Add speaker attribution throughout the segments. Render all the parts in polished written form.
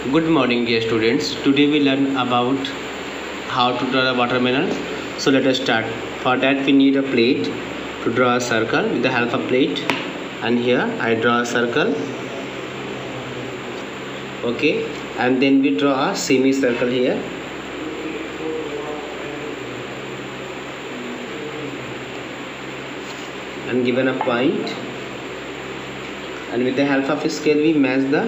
Speaker 1: Good morning, dear students. Today we learn about how to draw the watermelon. So let us start. For that we need a plate to draw a circle with the help of plate. And here I draw a circle. Okay. And then we draw a semicircle here. And given a point. And with the help of a scale we match the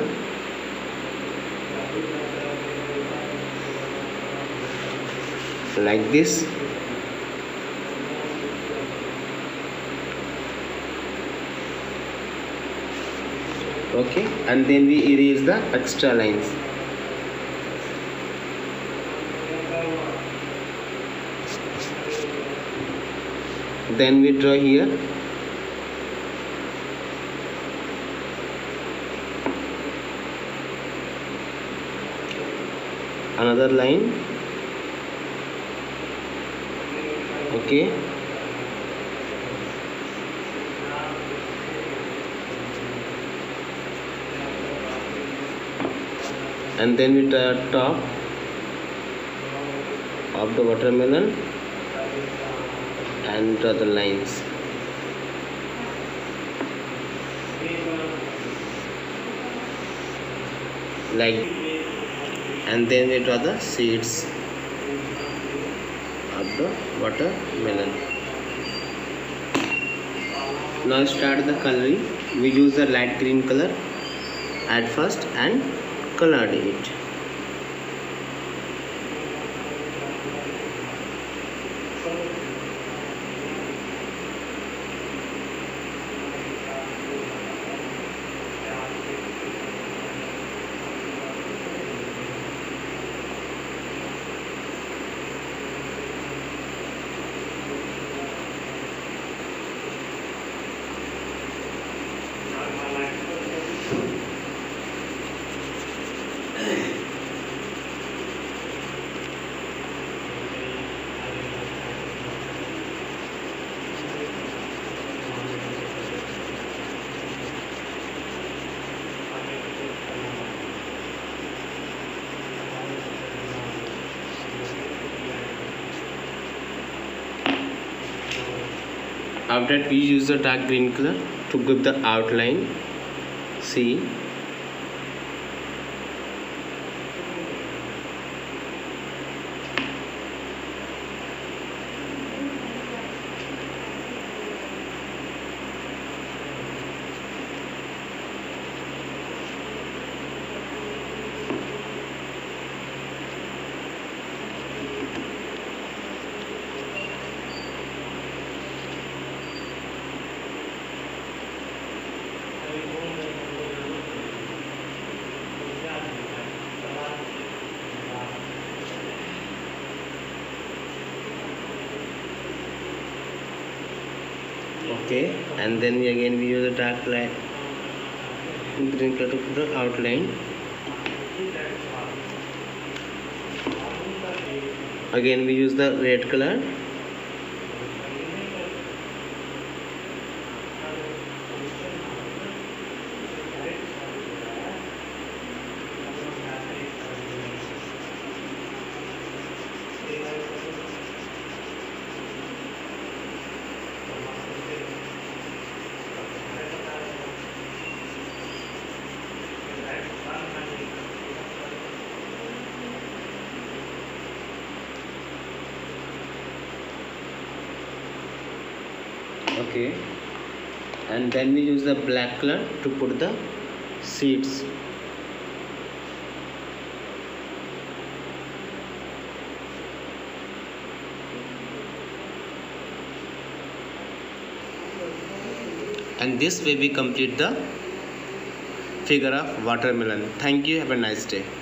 Speaker 1: like this. Okay, and then we erase the extra lines. Then we draw here another line. Okay, and then we draw top of the watermelon and draw the lines like, and then we draw the seeds of the watermelon. Now start the coloring. We use the light green color at first and colored it. After that we use the dark green color to give the outline. See, okay, and then we use a dark light green color to put the outline. Again we use the red color. Okay, and then we use the black color to put the seeds. And this way we complete the figure of watermelon. Thank you. Have a nice day.